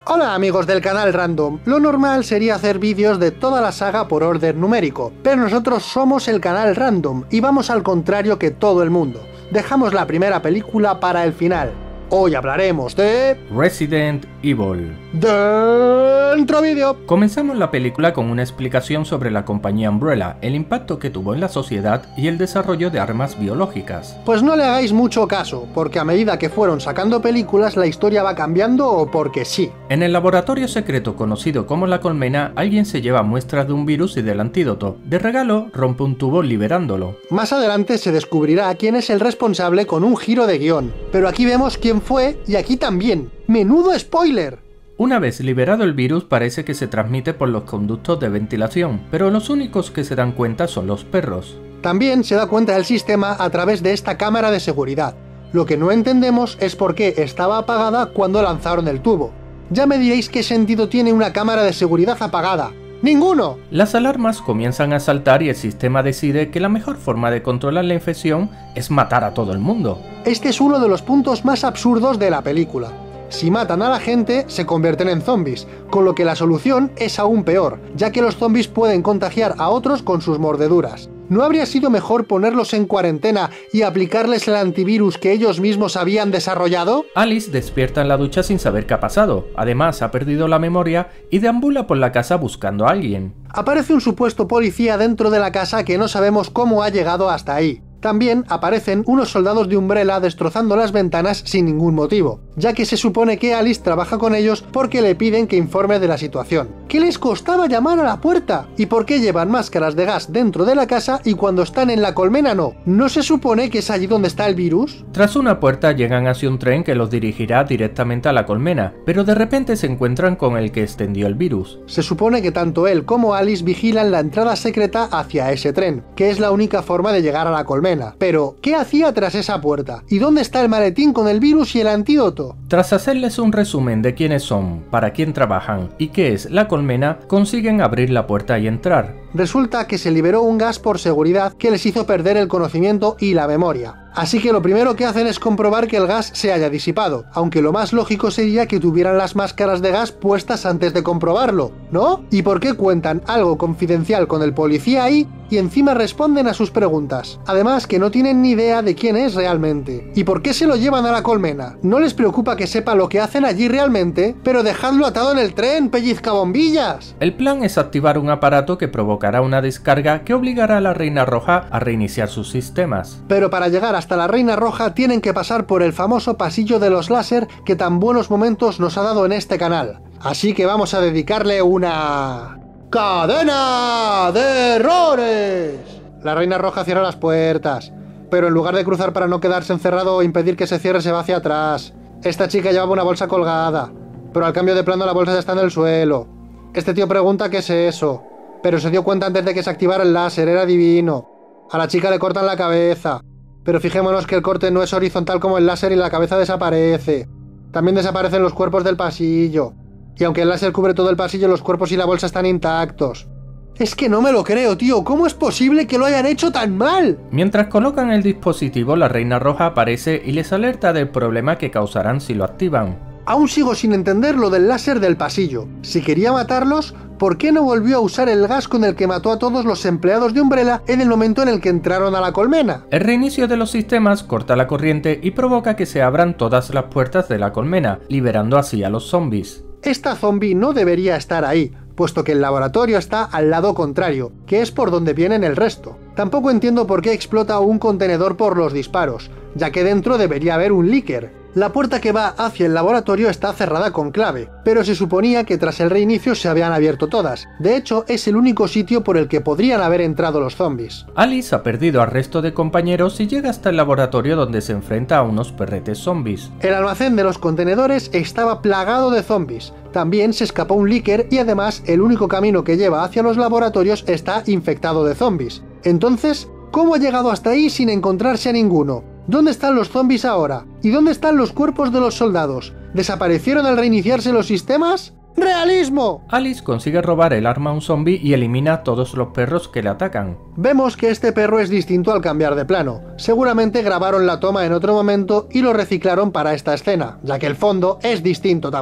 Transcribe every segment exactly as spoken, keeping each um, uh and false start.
Hola amigos del canal Random, lo normal sería hacer vídeos de toda la saga por orden numérico, pero nosotros somos el canal Random y vamos al contrario que todo el mundo. Dejamos la primera película para el final. Hoy hablaremos de... Resident Evil. ¡Dentro vídeo! Comenzamos la película con una explicación sobre la compañía Umbrella, el impacto que tuvo en la sociedad y el desarrollo de armas biológicas. Pues no le hagáis mucho caso, porque a medida que fueron sacando películas la historia va cambiando o porque sí. En el laboratorio secreto conocido como La Colmena, alguien se lleva muestras de un virus y del antídoto. De regalo, rompe un tubo liberándolo. Más adelante se descubrirá quién es el responsable con un giro de guión, pero aquí vemos quién fue y aquí también. ¡Menudo spoiler! Una vez liberado el virus parece que se transmite por los conductos de ventilación, pero los únicos que se dan cuenta son los perros. También se da cuenta del sistema a través de esta cámara de seguridad. Lo que no entendemos es por qué estaba apagada cuando lanzaron el tubo. Ya me diréis qué sentido tiene una cámara de seguridad apagada. ¡Ninguno! Las alarmas comienzan a saltar y el sistema decide que la mejor forma de controlar la infección es matar a todo el mundo. Este es uno de los puntos más absurdos de la película. Si matan a la gente, se convierten en zombies, con lo que la solución es aún peor, ya que los zombies pueden contagiar a otros con sus mordeduras. ¿No habría sido mejor ponerlos en cuarentena y aplicarles el antivirus que ellos mismos habían desarrollado? Alice despierta en la ducha sin saber qué ha pasado, además ha perdido la memoria y deambula por la casa buscando a alguien. Aparece un supuesto policía dentro de la casa que no sabemos cómo ha llegado hasta ahí. También aparecen unos soldados de Umbrella destrozando las ventanas sin ningún motivo, ya que se supone que Alice trabaja con ellos porque le piden que informe de la situación. ¿Qué les costaba llamar a la puerta? ¿Y por qué llevan máscaras de gas dentro de la casa y cuando están en la colmena no? ¿No se supone que es allí donde está el virus? Tras una puerta llegan hacia un tren que los dirigirá directamente a la colmena, pero de repente se encuentran con el que extendió el virus. Se supone que tanto él como Alice vigilan la entrada secreta hacia ese tren, que es la única forma de llegar a la colmena. Pero, ¿qué hacía tras esa puerta? ¿Y dónde está el maletín con el virus y el antídoto? Tras hacerles un resumen de quiénes son, para quién trabajan y qué es la colmena, consiguen abrir la puerta y entrar. Resulta que se liberó un gas por seguridad que les hizo perder el conocimiento y la memoria. Así que lo primero que hacen es comprobar que el gas se haya disipado, aunque lo más lógico sería que tuvieran las máscaras de gas puestas antes de comprobarlo, ¿no? ¿Y por qué cuentan algo confidencial con el policía ahí y encima responden a sus preguntas? Además que no tienen ni idea de quién es realmente. ¿Y por qué se lo llevan a la colmena? ¿No les preocupa que sepa lo que hacen allí realmente? Pero dejadlo atado en el tren, pellizcabombillas. El plan es activar un aparato que provocará una descarga que obligará a la Reina Roja a reiniciar sus sistemas. Pero para llegar hasta la Reina Roja tienen que pasar por el famoso pasillo de los láser que tan buenos momentos nos ha dado en este canal. Así que vamos a dedicarle una... ¡cadena de errores! La Reina Roja cierra las puertas, pero en lugar de cruzar para no quedarse encerrado o impedir que se cierre, se va hacia atrás. Esta chica llevaba una bolsa colgada, pero al cambio de plano la bolsa ya está en el suelo. Este tío pregunta qué es eso, pero se dio cuenta antes de que se activara el láser, era divino. A la chica le cortan la cabeza, pero fijémonos que el corte no es horizontal como el láser y la cabeza desaparece. También desaparecen los cuerpos del pasillo. Y aunque el láser cubre todo el pasillo, los cuerpos y la bolsa están intactos. Es que no me lo creo, tío. ¿Cómo es posible que lo hayan hecho tan mal? Mientras colocan el dispositivo, la Reina Roja aparece y les alerta del problema que causarán si lo activan. Aún sigo sin entender lo del láser del pasillo. Si quería matarlos, ¿por qué no volvió a usar el gas con el que mató a todos los empleados de Umbrella en el momento en el que entraron a la colmena? El reinicio de los sistemas corta la corriente y provoca que se abran todas las puertas de la colmena, liberando así a los zombies. Esta zombie no debería estar ahí, puesto que el laboratorio está al lado contrario, que es por donde vienen el resto. Tampoco entiendo por qué explota un contenedor por los disparos, ya que dentro debería haber un líquido. La puerta que va hacia el laboratorio está cerrada con clave, pero se suponía que tras el reinicio se habían abierto todas. De hecho, es el único sitio por el que podrían haber entrado los zombies. Alice ha perdido al resto de compañeros y llega hasta el laboratorio donde se enfrenta a unos perretes zombies. El almacén de los contenedores estaba plagado de zombies. También se escapó un líquido y además el único camino que lleva hacia los laboratorios está infectado de zombies. Entonces, ¿cómo ha llegado hasta ahí sin encontrarse a ninguno? ¿Dónde están los zombies ahora? ¿Y dónde están los cuerpos de los soldados? ¿Desaparecieron al reiniciarse los sistemas? ¡Realismo! Alice consigue robar el arma a un zombie y elimina a todos los perros que le atacan. Vemos que este perro es distinto al cambiar de plano. Seguramente grabaron la toma en otro momento y lo reciclaron para esta escena, ya que el fondo es distinto también.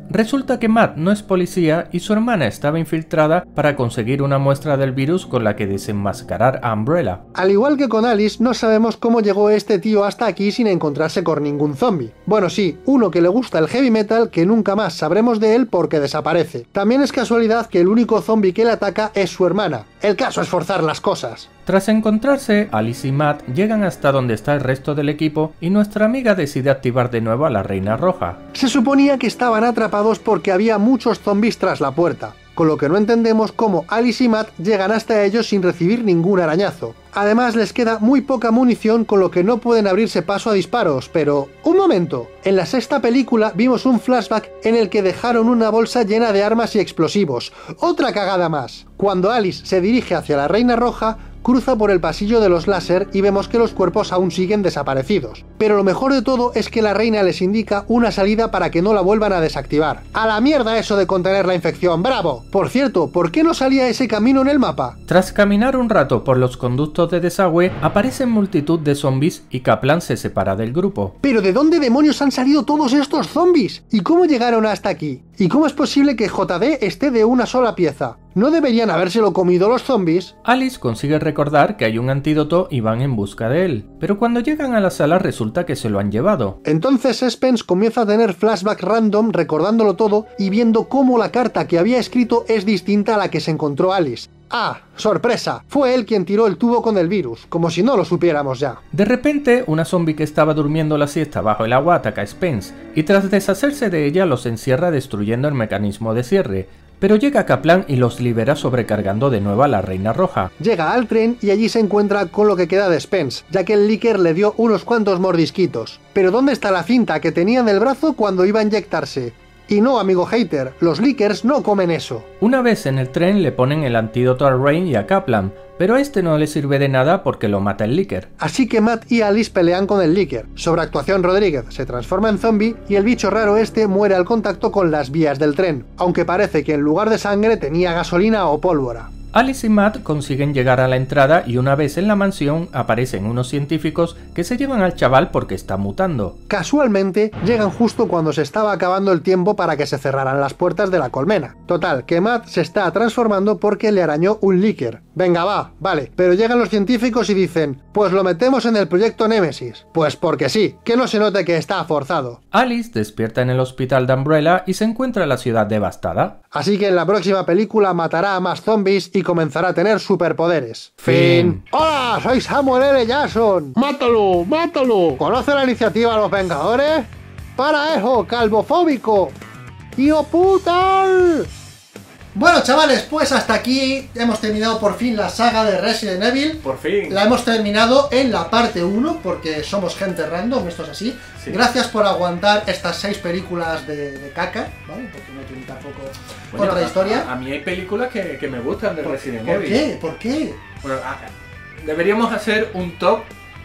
Resulta que Matt no es policía y su hermana estaba infiltrada para conseguir una muestra del virus con la que desenmascarar a Umbrella. Al igual que con Alice, no sabemos cómo llegó este tío hasta aquí sin encontrarse con ningún zombie. Bueno, sí, uno que le gusta el heavy metal, que nunca más sabremos de él porque desaparece. También es casualidad que el único zombie que le ataca es su hermana. El caso es forzar las cosas. Tras encontrarse, Alice y Matt llegan hasta donde está el resto del equipo y nuestra amiga decide activar de nuevo a la Reina Roja. Se suponía que estaban atrapados porque había muchos zombies tras la puerta, con lo que no entendemos cómo Alice y Matt llegan hasta ellos sin recibir ningún arañazo. Además les queda muy poca munición, con lo que no pueden abrirse paso a disparos, pero... ¡un momento! En la sexta película vimos un flashback en el que dejaron una bolsa llena de armas y explosivos. ¡Otra cagada más! Cuando Alice se dirige hacia la Reina Roja, cruza por el pasillo de los láser y vemos que los cuerpos aún siguen desaparecidos. Pero lo mejor de todo es que la reina les indica una salida para que no la vuelvan a desactivar. ¡A la mierda eso de contener la infección! ¡Bravo! Por cierto, ¿por qué no salía ese camino en el mapa? Tras caminar un rato por los conductos de desagüe, aparecen multitud de zombies y Kaplan se separa del grupo. ¿Pero de dónde demonios han salido todos estos zombies? ¿Y cómo llegaron hasta aquí? ¿Y cómo es posible que J D esté de una sola pieza? ¿No deberían habérselo comido los zombies? Alice consigue recordar que hay un antídoto y van en busca de él, pero cuando llegan a la sala resulta que se lo han llevado. Entonces Spence comienza a tener flashback random recordándolo todo y viendo cómo la carta que había escrito es distinta a la que se encontró Alice. ¡Ah! ¡Sorpresa! Fue él quien tiró el tubo con el virus, como si no lo supiéramos ya. De repente, una zombie que estaba durmiendo la siesta bajo el agua ataca a Spence, y tras deshacerse de ella los encierra destruyendo el mecanismo de cierre. Pero llega Kaplan y los libera sobrecargando de nuevo a la Reina Roja. Llega al tren y allí se encuentra con lo que queda de Spence, ya que el líker le dio unos cuantos mordisquitos. Pero ¿dónde está la cinta que tenía en el brazo cuando iba a inyectarse? Y no, amigo hater, los líkers no comen eso. Una vez en el tren le ponen el antídoto a Rain y a Kaplan, pero a este no le sirve de nada porque lo mata el líker. Así que Matt y Alice pelean con el líker. Sobreactuación Rodríguez se transforma en zombie y el bicho raro este muere al contacto con las vías del tren, aunque parece que en lugar de sangre tenía gasolina o pólvora. Alice y Matt consiguen llegar a la entrada y una vez en la mansión aparecen unos científicos que se llevan al chaval porque está mutando. Casualmente llegan justo cuando se estaba acabando el tiempo para que se cerraran las puertas de la colmena. Total, que Matt se está transformando porque le arañó un líker. Venga va, vale, pero llegan los científicos y dicen, pues lo metemos en el proyecto Némesis. Pues porque sí, que no se note que está forzado. Alice despierta en el hospital de Umbrella y se encuentra la ciudad devastada. Así que en la próxima película matará a más zombies y comenzará a tener superpoderes. Fin. ¡Hola! Soy Samuel L. Jackson. ¡Mátalo! ¡Mátalo! ¿Conoce la iniciativa Los Vengadores? ¡Para eso, calvofóbico! ¡Tío putal! Bueno, chavales, pues hasta aquí hemos terminado por fin la saga de Resident Evil. Por fin. La hemos terminado en la parte uno, porque somos gente random, esto es así. Sí. Gracias por aguantar estas seis películas de, de caca, ¿vale? Porque no tiene tampoco bueno, otra historia. A, a mí hay películas que, que me gustan de ¿Por, Resident ¿por Evil. ¿Por qué? ¿Por qué? Bueno, a, deberíamos hacer un top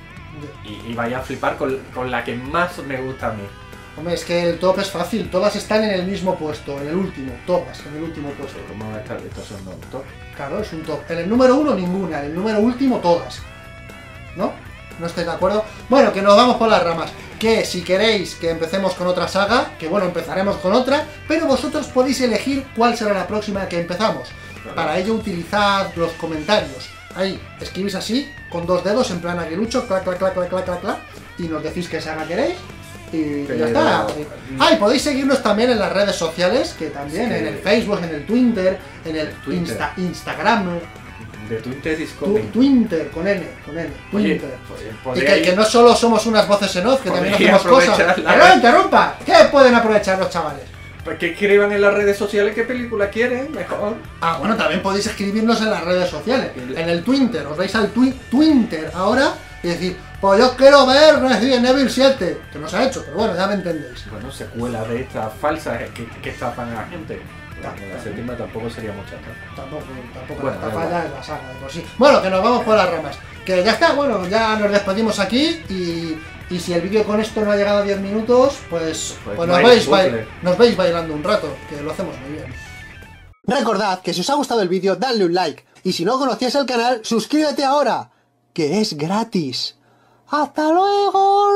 y, y vaya a flipar con, con la que más me gusta a mí. Hombre, es que el top es fácil, todas están en el mismo puesto, en el último, todas en el último puesto. ¿Cómo va a estar? ¿Estos son un top? Claro, es un top. En el número uno ninguna, en el número último todas. ¿No? ¿No estáis de acuerdo? Bueno, que nos vamos por las ramas. Que si queréis que empecemos con otra saga, que bueno, empezaremos con otra, pero vosotros podéis elegir cuál será la próxima que empezamos. Claro. Para ello utilizad los comentarios. Ahí, escribís así, con dos dedos, en plan aguilucho, clac, clac, clac, clac, clac, clac, clac, y nos decís qué saga queréis. Y Pero... ya está. Ah, y podéis seguirnos también en las redes sociales, que también, sí. En el Facebook, en el Twitter, en el Twitter. Insta, Instagram. De Twitter is tu, Twitter, con N, con N, Twitter. Oye, y que, que no solo somos unas voces en off, que también hacemos cosas. La... ¡Que no interrumpa! ¿Qué pueden aprovechar los chavales? Pues que escriban en las redes sociales qué película quieren, mejor. Ah, bueno, también podéis escribirnos en las redes sociales. En el Twitter, os vais al twi Twitter ahora y decir, pues yo quiero ver Resident Evil siete, que no se ha hecho, pero bueno, ya me entendéis. Bueno, secuelas de estas falsas que, que estafan a la gente. Bueno, la séptima tampoco sería mucha estafa. Tampoco, tampoco bueno, la estafa ya es la saga de por sí. Bueno, que nos vamos por las ramas. Que ya está, bueno, ya nos despedimos aquí y... Y si el vídeo con esto no ha llegado a diez minutos, pues, pues, pues no nos, veis nos veis bailando un rato, que lo hacemos muy bien. Recordad que si os ha gustado el vídeo, dadle un like. Y si no conocíais el canal, suscríbete ahora, que es gratis. ¡Hasta luego!